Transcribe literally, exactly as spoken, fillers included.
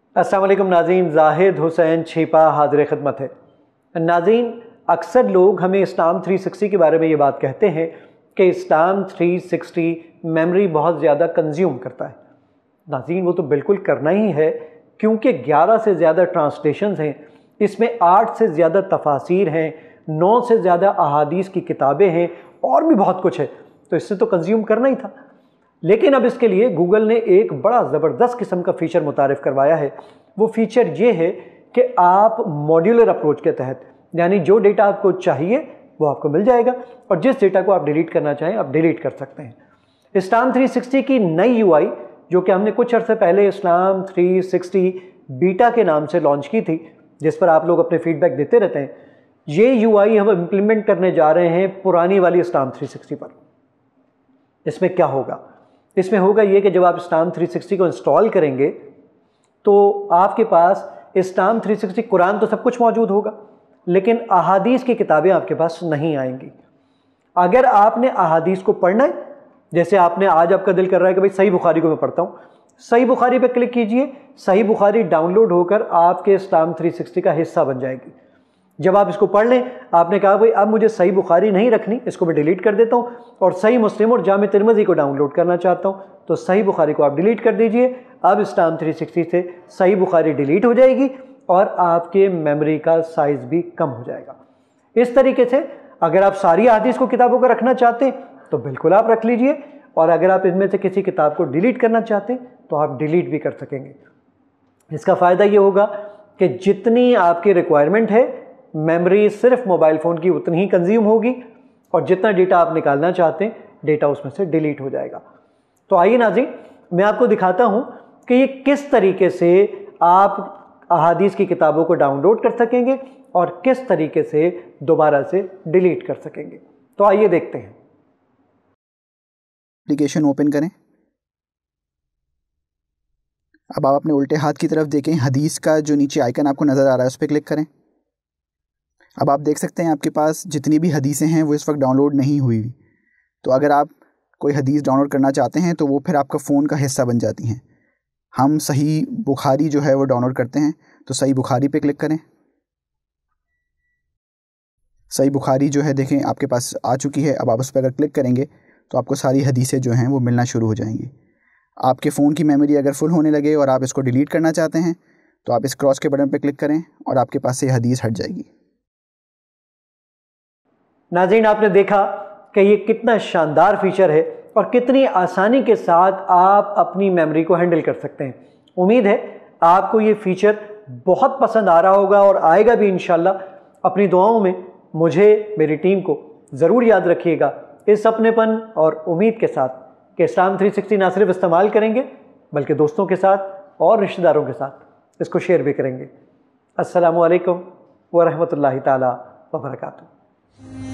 अस्सलाम वालेकुम नाज़रीन, जाहिद हुसैन छिपा हाज़िर खिदमत है। नाज़रीन, अक्सर लोग हमें इस्लाम थ्री सिक्सटी के बारे में ये बात कहते हैं कि इस्लाम थ्री सिक्सटी मेमोरी बहुत ज़्यादा कंज्यूम करता है। नाज़रीन, वो तो बिल्कुल करना ही है, क्योंकि ग्यारह से ज़्यादा ट्रांसलेशंस हैं, इसमें आठ से ज़्यादा तफासीर हैं, नौ से ज़्यादा अहादीस की किताबें हैं और भी बहुत कुछ है, तो इससे तो कंज्यूम करना ही था। लेकिन अब इसके लिए गूगल ने एक बड़ा ज़बरदस्त किस्म का फ़ीचर मुतारिफ़ करवाया है। वो फ़ीचर ये है कि आप मॉड्यूलर अप्रोच के तहत, यानी जो डेटा आपको चाहिए वो आपको मिल जाएगा और जिस डेटा को आप डिलीट करना चाहें आप डिलीट कर सकते हैं। इस्लाम थ्री सिक्सटी की नई यूआई, जो कि हमने कुछ अर्से पहले इस्लाम थ्री सिक्सटी बीटा के नाम से लॉन्च की थी, जिस पर आप लोग अपने फीडबैक देते रहते हैं, ये यूआई हम इम्प्लीमेंट करने जा रहे हैं पुरानी वाली इस्लाम थ्री सिक्सटी पर। इसमें क्या होगा? इसमें होगा ये कि जब आप इस्लाम थ्री सिक्सटी को इंस्टॉल करेंगे तो आपके पास इस्लाम थ्री सिक्सटी कुरान तो सब कुछ मौजूद होगा, लेकिन अहादीस की किताबें आपके पास नहीं आएंगी। अगर आपने अहादीस को पढ़ना है, जैसे आपने आज आपका दिल कर रहा है कि भाई सही बुखारी को मैं पढ़ता हूँ, सही बुखारी पे क्लिक कीजिए, सही बुखारी डाउनलोड होकर आपके इस्लाम थ्री सिक्सटी का हिस्सा बन जाएगी। जब आप इसको पढ़ लें, आपने कहा भाई अब मुझे सही बुखारी नहीं रखनी, इसको मैं डिलीट कर देता हूँ और सही मुस्लिम और जामे तिरमिज़ी को डाउनलोड करना चाहता हूँ, तो सही बुखारी को आप डिलीट कर दीजिए। अब इस्लाम थ्री सिक्सटी से सही बुखारी डिलीट हो जाएगी और आपके मेमोरी का साइज़ भी कम हो जाएगा। इस तरीके से अगर आप सारी अहादीस को किताबों को रखना चाहते हैं तो बिल्कुल आप रख लीजिए, और अगर आप इनमें से किसी किताब को डिलीट करना चाहते हैं तो आप डिलीट भी कर सकेंगे। इसका फ़ायदा ये होगा कि जितनी आपकी रिक्वायरमेंट है, मेमोरी सिर्फ मोबाइल फ़ोन की उतनी ही कंज्यूम होगी और जितना डेटा आप निकालना चाहते हैं डेटा उसमें से डिलीट हो जाएगा। तो आइए नाज़रीन, मैं आपको दिखाता हूं कि ये किस तरीके से आप अहादीस की किताबों को डाउनलोड कर सकेंगे और किस तरीके से दोबारा से डिलीट कर सकेंगे। तो आइए देखते हैं। एप्लीकेशन ओपन करें। अब आप अपने उल्टे हाथ की तरफ देखें, हदीस का जो नीचे आइकन आपको नज़र आ रहा है उस पर क्लिक करें। अब आप देख सकते हैं आपके पास जितनी भी हदीसें हैं वो इस वक्त डाउनलोड नहीं हुई। तो अगर आप कोई हदीस डाउनलोड करना चाहते हैं तो वो फिर आपका फ़ोन का हिस्सा बन जाती हैं। हम सही बुखारी जो है वो डाउनलोड करते हैं, तो सही बुखारी पे क्लिक करें। सही बुखारी जो है देखें आपके पास आ चुकी है। अब आप उस पर अगर क्लिक करेंगे तो आपको सारी हदीसें जो हैं वो मिलना शुरू हो जाएंगी। आपके फ़ोन की मेमोरी अगर फुल होने लगे और आप इसको डिलीट करना चाहते हैं तो आप इस क्रॉस के बटन पर क्लिक करें और आपके पास से हदीस हट जाएगी। नाज़रीन, आपने देखा कि ये कितना शानदार फीचर है और कितनी आसानी के साथ आप अपनी मेमोरी को हैंडल कर सकते हैं। उम्मीद है आपको ये फीचर बहुत पसंद आ रहा होगा और आएगा भी इंशाल्लाह। अपनी दुआओं में मुझे, मेरी टीम को ज़रूर याद रखिएगा, इस अपनेपन और उम्मीद के साथ कि इस्लाम थ्री सिक्सटी ना सिर्फ इस्तेमाल करेंगे बल्कि दोस्तों के साथ और रिश्तेदारों के साथ इसको शेयर भी करेंगे। अस्सलामु अलैकुम व रहमतुल्लाहि ताला व बरकातुहू।